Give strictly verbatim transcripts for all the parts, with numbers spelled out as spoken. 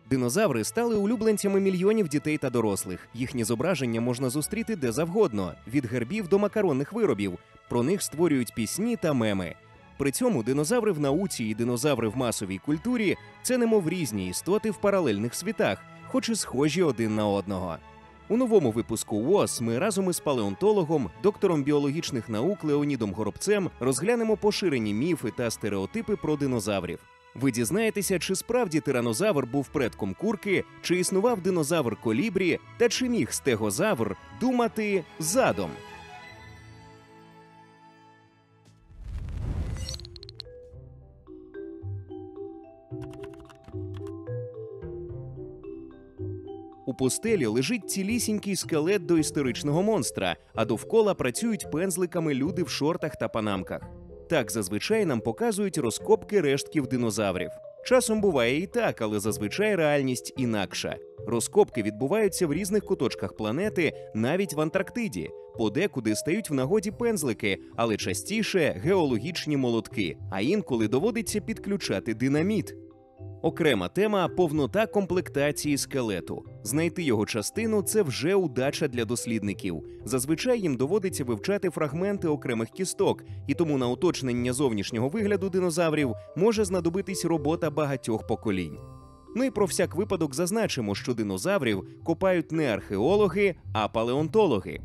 Динозаври стали улюбленцями мільйонів дітей та дорослих. Їхні зображення можна зустріти де завгодно – від гербів до макаронних виробів. Про них створюють пісні та меми. При цьому динозаври в науці і динозаври в масовій культурі – це немов різні істоти в паралельних світах, хоч і схожі один на одного. У новому випуску ВОС ми разом із палеонтологом, доктором біологічних наук Леонідом Горобцем розглянемо поширені міфи та стереотипи про динозаврів. Ви дізнаєтеся, чи справді тиранозавр був предком курки, чи існував динозавр колібрі, та чи міг стегозавр думати задом. У пустелі лежить цілісінький скелет доісторичного монстра, а довкола працюють пензликами люди в шортах та панамках. Так зазвичай нам показують розкопки рештків динозаврів. Часом буває і так, але зазвичай реальність інакша. Розкопки відбуваються в різних куточках планети, навіть в Антарктиді. Подекуди стають в нагоді пензлики, але частіше геологічні молотки, а інколи доводиться підключати динаміт. Окрема тема – повнота комплектації скелету. Знайти його частину – це вже удача для дослідників. Зазвичай їм доводиться вивчати фрагменти окремих кісток, і тому на уточнення зовнішнього вигляду динозаврів може знадобитись робота багатьох поколінь. Ну і про всяк випадок зазначимо, що динозаврів копають не археологи, а палеонтологи.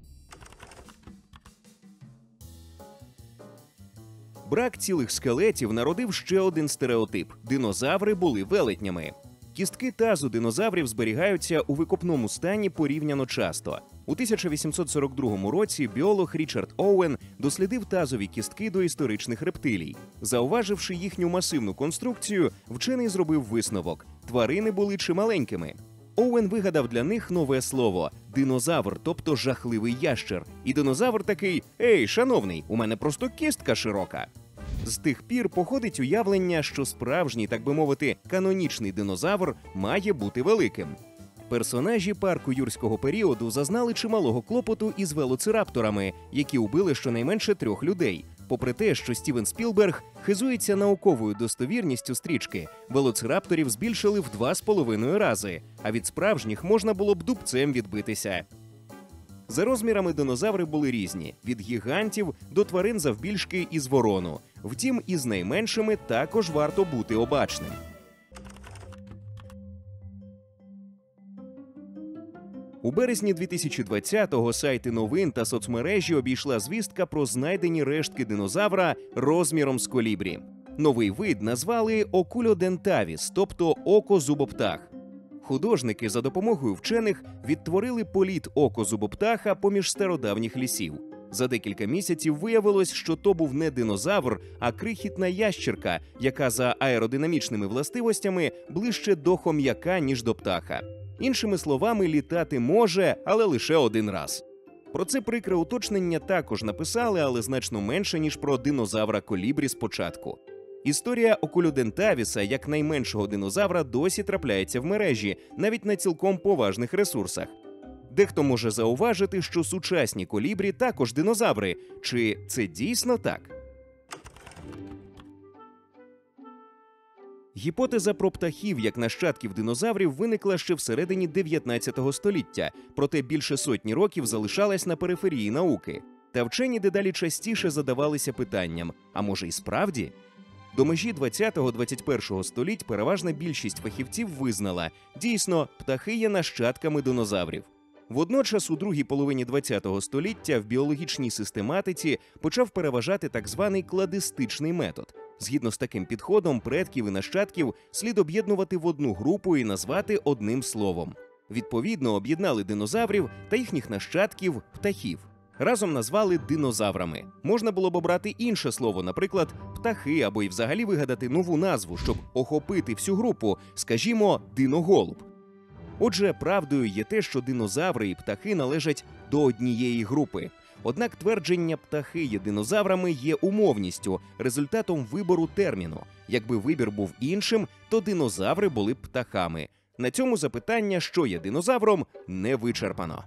Брак цілих скелетів народив ще один стереотип – динозаври були велетнями. Кістки тазу динозаврів зберігаються у викопному стані порівняно часто. У тисяча вісімсот сорок другому році біолог Річард Оуен дослідив тазові кістки доісторичних рептилій. Зауваживши їхню масивну конструкцію, вчений зробив висновок – тварини були чималенькими. Оуен вигадав для них нове слово – динозавр, тобто жахливий ящер. І динозавр такий «Ей, шановний, у мене просто кістка широка». З тих пір походить уявлення, що справжній, так би мовити, канонічний динозавр має бути великим. Персонажі парку юрського періоду зазнали чималого клопоту із велоцирапторами, які убили щонайменше трьох людей. Попри те, що Стівен Спілберг хизується науковою достовірністю стрічки, велоцирапторів збільшили в два з половиною рази, а від справжніх можна було б дубцем відбитися. За розмірами динозаври були різні – від гігантів до тварин завбільшки із ворону. Втім, із найменшими також варто бути обачним. У березні дві тисячі двадцятого сайти новин та соцмережі обійшла звістка про знайдені рештки динозавра розміром з колібрі. Новий вид назвали окульодентавіс, тобто око-зубоптах. Художники за допомогою вчених відтворили політ око-зубоптаха поміж стародавніх лісів. За декілька місяців виявилось, що то був не динозавр, а крихітна ящерка, яка за аеродинамічними властивостями ближче до хом'яка, ніж до птаха. Іншими словами, літати може, але лише один раз. Про це прикре уточнення також написали, але значно менше, ніж про динозавра колібрі спочатку. Історія окульодентавіса, як найменшого динозавра, досі трапляється в мережі, навіть на цілком поважних ресурсах. Дехто може зауважити, що сучасні колібрі також динозаври. Чи це дійсно так? Гіпотеза про птахів як нащадків динозаврів виникла ще всередині дев'ятнадцятого століття, проте більше сотні років залишалась на периферії науки. Та вчені дедалі частіше задавалися питанням – а може й справді? До межі двадцятого-двадцять першого століть переважна більшість фахівців визнала – дійсно, птахи є нащадками динозаврів. Водночас у другій половині двадцятого століття в біологічній систематиці почав переважати так званий кладистичний метод. Згідно з таким підходом, предків і нащадків слід об'єднувати в одну групу і назвати одним словом. Відповідно, об'єднали динозаврів та їхніх нащадків – птахів. Разом назвали динозаврами. Можна було б обрати інше слово, наприклад, птахи, або й взагалі вигадати нову назву, щоб охопити всю групу, скажімо, диноголуб. Отже, правдою є те, що динозаври і птахи належать до однієї групи. Однак твердження «птахи є динозаврами» є умовністю, результатом вибору терміну. Якби вибір був іншим, то динозаври були б птахами. На цьому запитання, що є динозавром, не вичерпано.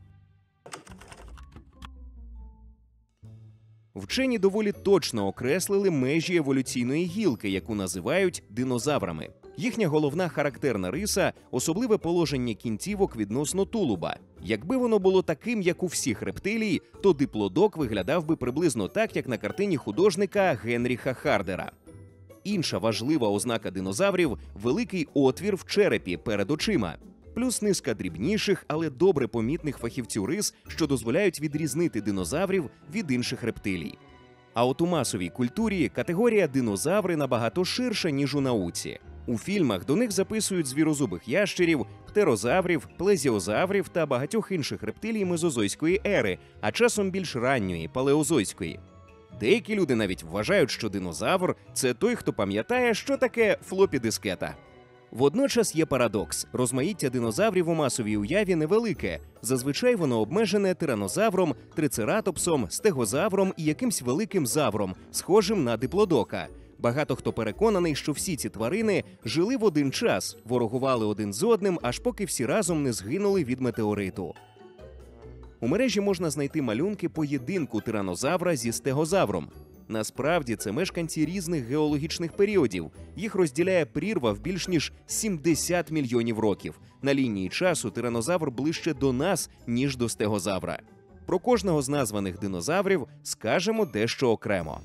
Вчені доволі точно окреслили межі еволюційної гілки, яку називають динозаврами. Їхня головна характерна риса – особливе положення кінцівок відносно тулуба. Якби воно було таким, як у всіх рептилій, то диплодок виглядав би приблизно так, як на картині художника Генріха Хардера. Інша важлива ознака динозаврів – великий отвір в черепі перед очима. Плюс низка дрібніших, але добре помітних фахівцю рис, що дозволяють відрізнити динозаврів від інших рептилій. А от у масовій культурі категорія динозаври набагато ширша, ніж у науці. У фільмах до них записують звірозубих ящерів, птерозаврів, плезіозаврів та багатьох інших рептилій мезозойської ери, а часом більш ранньої – палеозойської. Деякі люди навіть вважають, що динозавр – це той, хто пам'ятає, що таке флопі-дискета. Водночас є парадокс. Розмаїття динозаврів у масовій уяві невелике. Зазвичай воно обмежене тиранозавром, трицератопсом, стегозавром і якимсь великим завром, схожим на диплодока. Багато хто переконаний, що всі ці тварини жили в один час, ворогували один з одним, аж поки всі разом не згинули від метеориту. У мережі можна знайти малюнки поєдинку тиранозавра зі стегозавром. Насправді це мешканці різних геологічних періодів. Їх розділяє прірва в більш ніж сімдесят мільйонів років. На лінії часу тиранозавр ближче до нас, ніж до стегозавра. Про кожного з названих динозаврів скажемо дещо окремо.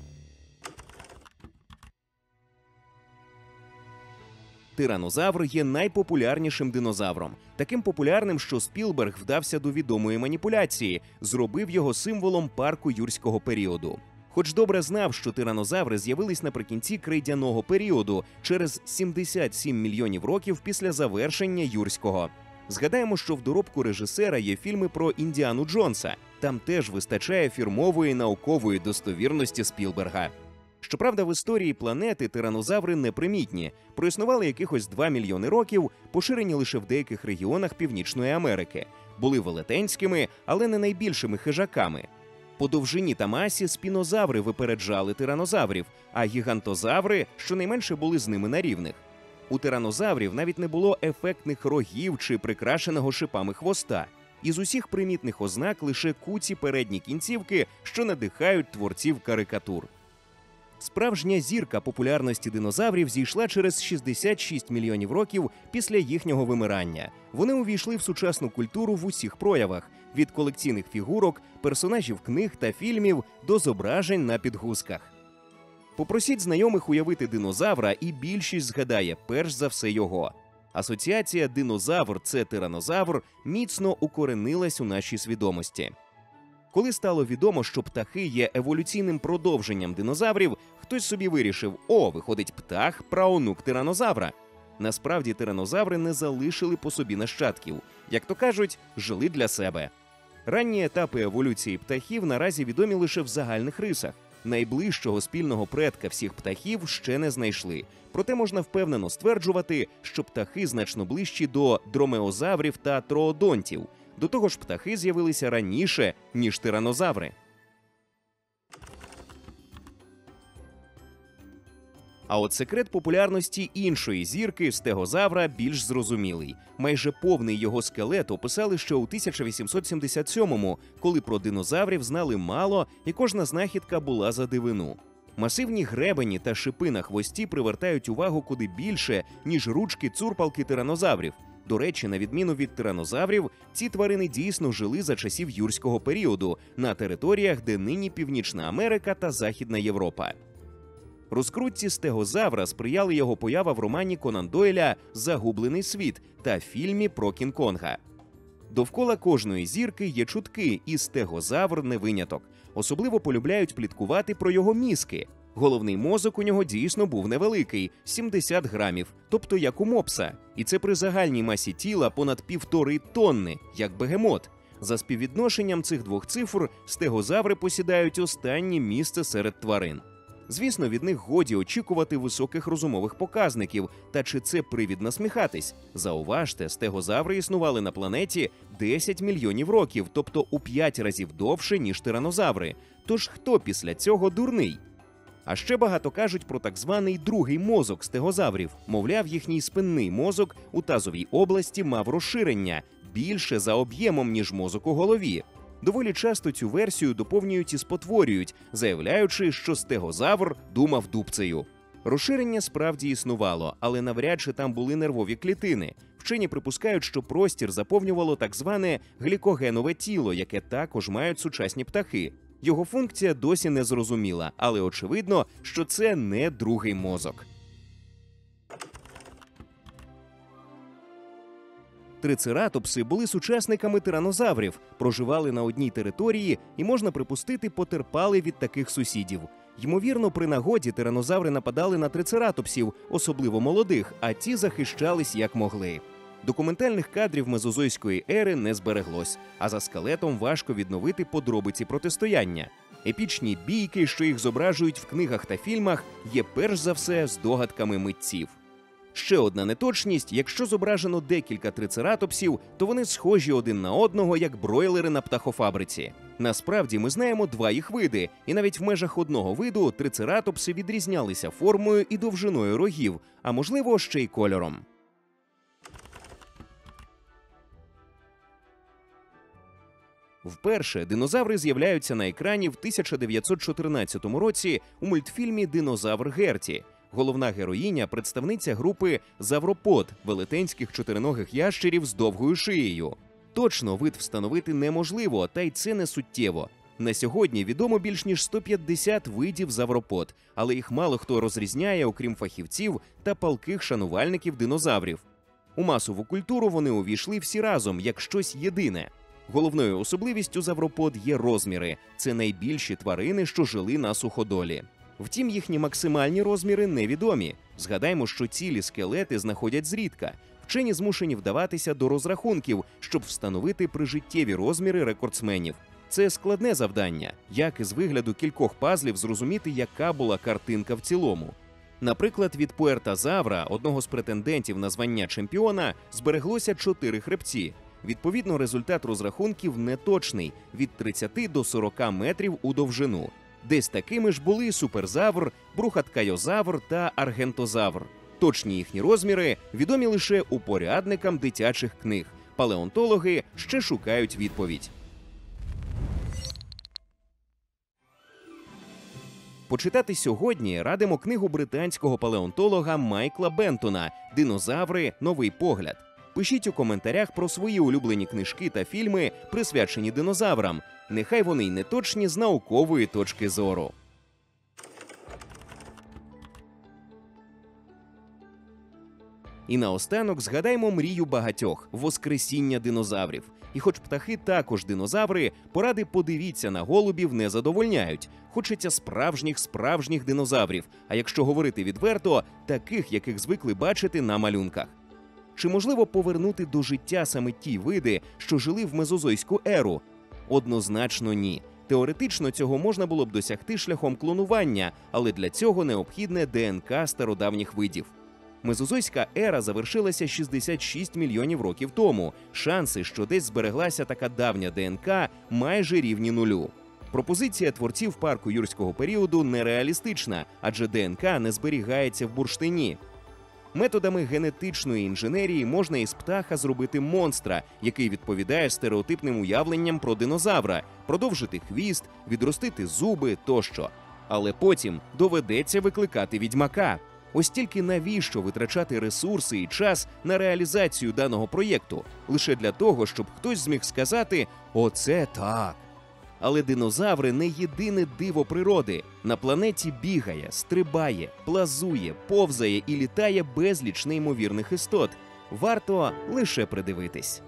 Тиранозавр є найпопулярнішим динозавром. Таким популярним, що Спілберг вдався до відомої маніпуляції, зробив його символом парку юрського періоду. Хоч добре знав, що тиранозаври з'явились наприкінці крейдяного періоду, через сімдесят сім мільйонів років після завершення юрського. Згадаємо, що в доробку режисера є фільми про Індіану Джонса. Там теж вистачає фірмової наукової достовірності Спілберга. Щоправда, в історії планети тиранозаври непримітні. Проіснували якихось два мільйони років, поширені лише в деяких регіонах Північної Америки. Були велетенськими, але не найбільшими хижаками. По довжині та масі спінозаври випереджали тиранозаврів, а гігантозаври щонайменше були з ними на рівних. У тиранозаврів навіть не було ефектних рогів чи прикрашеного шипами хвоста. Із усіх примітних ознак лише куці передні кінцівки, що надихають творців карикатур. Справжня зірка популярності динозаврів зійшла через шістдесят шість мільйонів років після їхнього вимирання. Вони увійшли в сучасну культуру в усіх проявах – від колекційних фігурок, персонажів книг та фільмів до зображень на підгузках. Попросіть знайомих уявити динозавра, і більшість згадає перш за все його. Асоціація «динозавр – це тиранозавр» міцно укоренилась у нашій свідомості. Коли стало відомо, що птахи є еволюційним продовженням динозаврів, хтось собі вирішив – о, виходить птах – праонук тиранозавра. Насправді тиранозаври не залишили по собі нащадків. Як то кажуть, жили для себе. Ранні етапи еволюції птахів наразі відомі лише в загальних рисах. Найближчого спільного предка всіх птахів ще не знайшли. Проте можна впевнено стверджувати, що птахи значно ближчі до дромеозаврів та троодонтів. До того ж, птахи з'явилися раніше, ніж тиранозаври. А от секрет популярності іншої зірки – стегозавра більш зрозумілий. Майже повний його скелет описали ще у тисяча вісімсот сімдесят сьомому, коли про динозаврів знали мало і кожна знахідка була за дивину. Масивні гребені та шипи на хвості привертають увагу куди більше, ніж ручки-цурпалки тиранозаврів. До речі, на відміну від тиранозаврів, ці тварини дійсно жили за часів юрського періоду на територіях, де нині Північна Америка та Західна Європа. Розкрутці стегозавра сприяли його поява в романі Конан Дойля «Загублений світ» та фільмі про Кінг-Конга. Довкола кожної зірки є чутки, і стегозавр не виняток. Особливо полюбляють пліткувати про його мізки. Головний мозок у нього дійсно був невеликий – сімдесят грамів, тобто як у мопса. І це при загальній масі тіла понад півтори тонни, як бегемот. За співвідношенням цих двох цифр стегозаври посідають останнє місце серед тварин. Звісно, від них годі очікувати високих розумових показників, та чи це привід насміхатись? Зауважте, стегозаври існували на планеті десять мільйонів років, тобто у п'ять разів довше, ніж тиранозаври. Тож хто після цього дурний? А ще багато кажуть про так званий другий мозок стегозаврів. Мовляв, їхній спинний мозок у тазовій області мав розширення більше за об'ємом, ніж мозок у голові. Доволі часто цю версію доповнюють і спотворюють, заявляючи, що стегозавр думав дубцею. Розширення справді існувало, але навряд чи там були нервові клітини. Вчені припускають, що простір заповнювало так зване глікогенове тіло, яке також мають сучасні птахи. Його функція досі не зрозуміла, але очевидно, що це не другий мозок. Трицератопси були сучасниками тиранозаврів, проживали на одній території і, можна припустити, потерпали від таких сусідів. Ймовірно, при нагоді тиранозаври нападали на трицератопсів, особливо молодих, а ті захищались як могли. Документальних кадрів мезозойської ери не збереглось, а за скелетом важко відновити подробиці протистояння. Епічні бійки, що їх зображують в книгах та фільмах, є перш за все здогадками митців. Ще одна неточність – якщо зображено декілька трицератопсів, то вони схожі один на одного, як бройлери на птахофабриці. Насправді ми знаємо два їх види, і навіть в межах одного виду трицератопси відрізнялися формою і довжиною рогів, а можливо ще й кольором. Вперше динозаври з'являються на екрані в тисяча дев'ятсот чотирнадцятому році у мультфільмі «Динозавр Герті». Головна героїня – представниця групи завропод – велетенських чотириногих ящерів з довгою шиєю. Точно вид встановити неможливо, та й це не суттєво. На сьогодні відомо більш ніж сто п'ятдесят видів завропод, але їх мало хто розрізняє, окрім фахівців та палких шанувальників динозаврів. У масову культуру вони увійшли всі разом, як щось єдине. Головною особливістю завропод є розміри – це найбільші тварини, що жили на суходолі. Втім, їхні максимальні розміри невідомі. Згадаймо, що цілі скелети знаходять зрідка. Вчені змушені вдаватися до розрахунків, щоб встановити прижиттєві розміри рекордсменів. Це складне завдання, як із вигляду кількох пазлів зрозуміти, яка була картинка в цілому. Наприклад, від пуертозавра, одного з претендентів на звання чемпіона, збереглося чотири хребці. Відповідно, результат розрахунків неточний – від тридцяти до сорока метрів у довжину. Десь такими ж були суперзавр, брухаткайозавр та аргентозавр. Точні їхні розміри відомі лише упорядникам дитячих книг. Палеонтологи ще шукають відповідь. Почитати сьогодні радимо книгу британського палеонтолога Майкла Бентона «Динозаври. Новий погляд». Пишіть у коментарях про свої улюблені книжки та фільми, присвячені динозаврам. Нехай вони й не точні з наукової точки зору. І наостанок згадаймо мрію багатьох – воскресіння динозаврів. І хоч птахи також динозаври, поради «подивіться на голубів» не задовольняють. Хочеться справжніх-справжніх динозаврів, а якщо говорити відверто, таких, яких звикли бачити на малюнках. Чи можливо повернути до життя саме ті види, що жили в мезозойську еру? Однозначно ні. Теоретично цього можна було б досягти шляхом клонування, але для цього необхідне ДНК стародавніх видів. Мезозойська ера завершилася шістдесят шість мільйонів років тому. Шанси, що десь збереглася така давня ДНК, майже рівні нулю. Пропозиція творців парку юрського періоду нереалістична, адже ДНК не зберігається в бурштині. Методами генетичної інженерії можна із птаха зробити монстра, який відповідає стереотипним уявленням про динозавра, продовжити хвіст, відростити зуби тощо. Але потім доведеться викликати відьмака. Ось тільки навіщо витрачати ресурси і час на реалізацію даного проєкту? Лише для того, щоб хтось зміг сказати «Оце так». Але динозаври не єдине диво природи. На планеті бігає, стрибає, плазує, повзає і літає безліч неймовірних істот. Варто лише придивитись.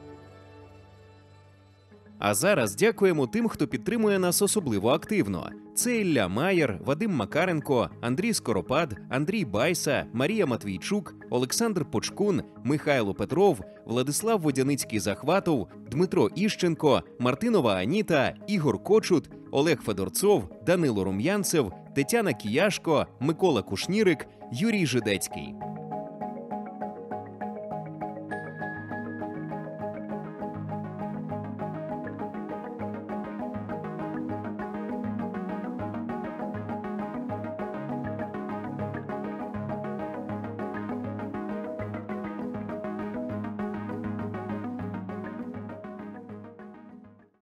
А зараз дякуємо тим, хто підтримує нас особливо активно. Це Ілля Маєр, Вадим Макаренко, Андрій Скоропад, Андрій Байса, Марія Матвійчук, Олександр Почкун, Михайло Петров, Владислав Водяницький-Захватов, Дмитро Іщенко, Мартинова Аніта, Ігор Кочут, Олег Федорцов, Данило Рум'янцев, Тетяна Кіяшко, Микола Кушнірик, Юрій Жидецький.